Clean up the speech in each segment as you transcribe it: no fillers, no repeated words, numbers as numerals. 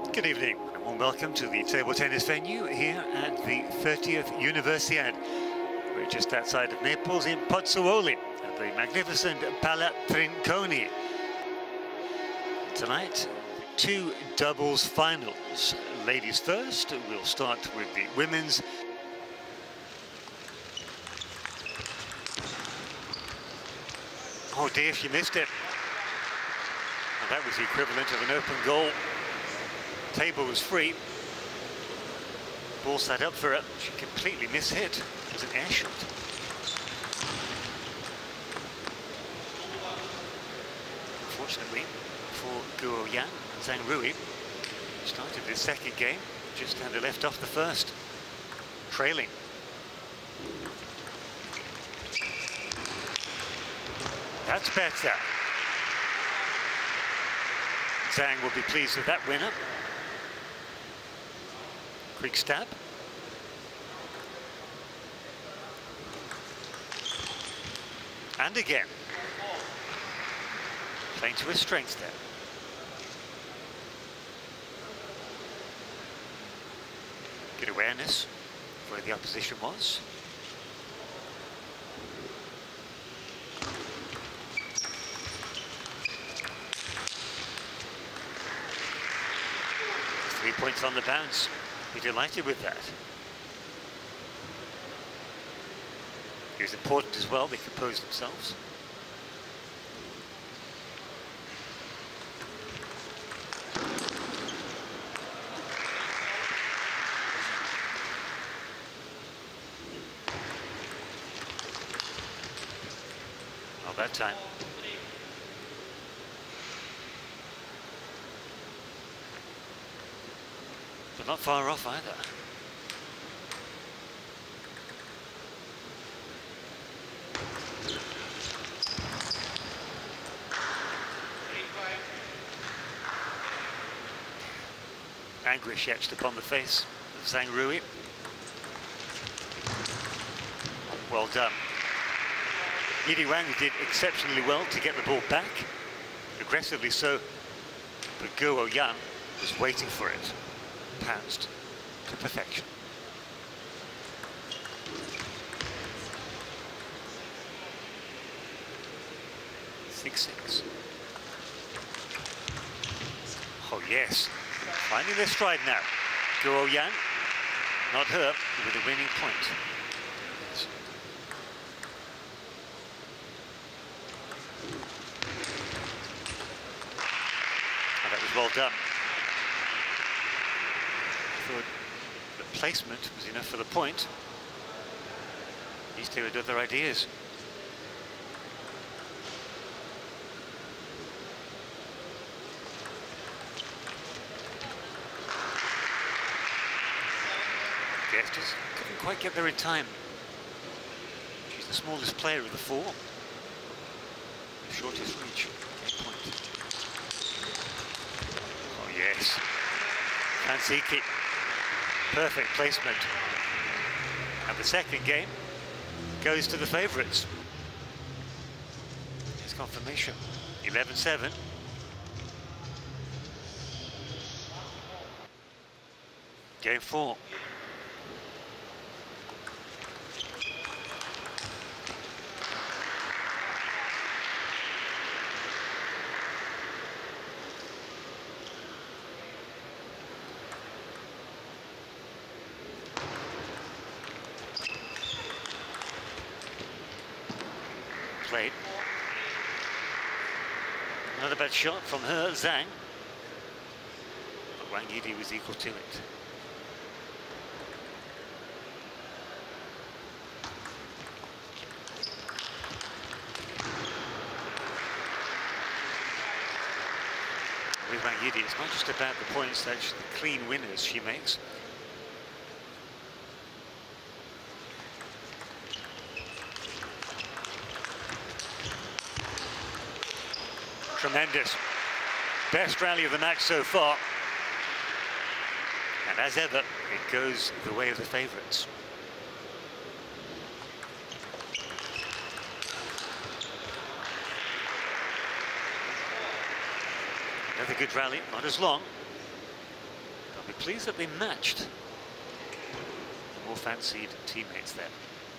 Good evening and warm welcome to the table tennis venue here at the 30th Universiade. We're just outside of Naples in Pozzuoli at the magnificent Pala Trinconi. Tonight, two doubles finals. Ladies first, we'll start with the women's. Oh dear, she missed it. And that was the equivalent of an open goal. Table was free. Ball sat up for her. She completely mishit. It was an air shot. Unfortunately for Guo Yan, Zhang Rui started the second game, just had to left off the first, trailing. That's better. Zhang will be pleased with that winner. Quick stab. And again. Playing to his strengths there. Good awareness of where the opposition was. Three points on the bounce. Be delighted with that. It was important as well, they composed themselves. Not that time. But not far off either. Anguish etched upon the face of Zhang Rui. Well done. Yidi Wang did exceptionally well to get the ball back, aggressively so, but Guo Yan was waiting for it. Pounced to perfection. Six. Oh yes, finding their stride now. Guo Yan, not her, with a winning point. And that was well done. The placement was enough for the point. These two had other ideas. Yes, just couldn't quite get there in time. She's the smallest player of the four. The shortest reach. Point. Oh yes. Fansiki. Perfect placement. And the second game goes to the favourites. Here's confirmation. 11-7. Game 4. Played. Another bad shot from her, Zhang. But Wang Yidi was equal to it. With Wang Yidi, it's not just about the points, that's the clean winners she makes. Tremendous. Best rally of the match so far. And as ever, it goes the way of the favourites. Another good rally, not as long. We're pleased that they matched the more fancied teammates there.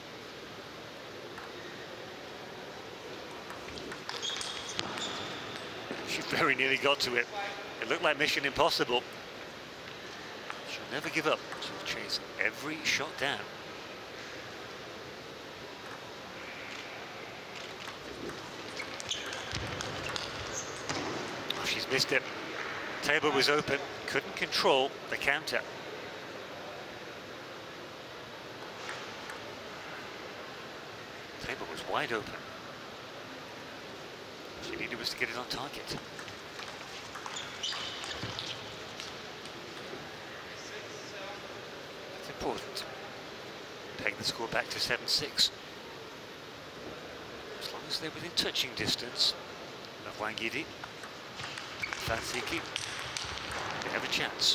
She very nearly got to it. It looked like mission impossible. She'll never give up. She'll chase every shot down. Oh, she's missed it. Table was open, couldn't control the counter. Table was wide open. She needed was to get it on target. That's important. Peg the score back to 7-6. As long as they're within touching distance of Wang Yidi, Fan Zhiki, they have a chance.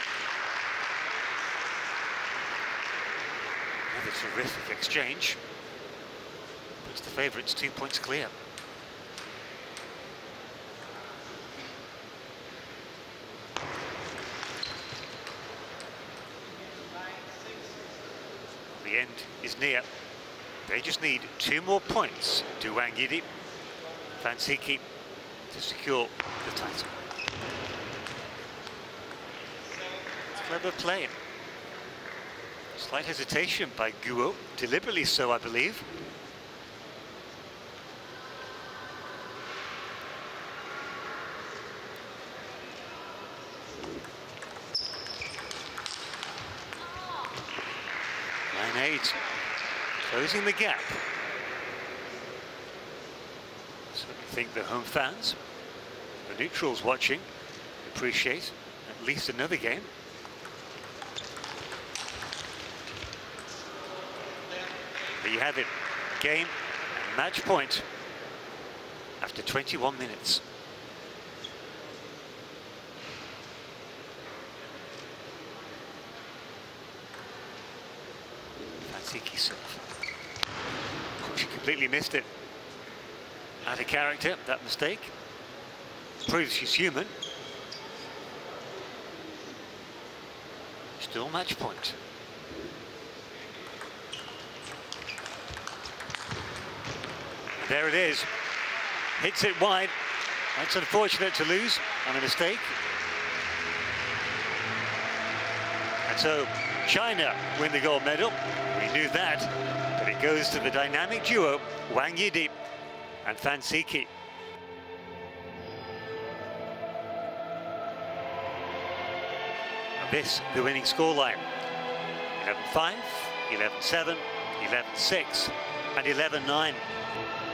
Another terrific exchange. Puts the favourites 2 points clear. The end is near. They just need 2 more points to Wang Yidi, Fan Zhiki, to secure the title. It's clever play. Slight hesitation by Guo, deliberately so, I believe. Closing the gap. Certainly think the home fans, the neutrals watching, appreciate at least another game. There you have it, game and match point after 21 minutes. Fan Zhiki serve. She completely missed it. Out of character, that mistake. Proves she's human. Still match point. There it is. Hits it wide. That's unfortunate to lose on a mistake. And so China win the gold medal. We knew that. But it goes to the dynamic duo, Wang Yidi and Fan Zhiki. And this, the winning scoreline. 11-5, 11-7, 11-6, and 11-9.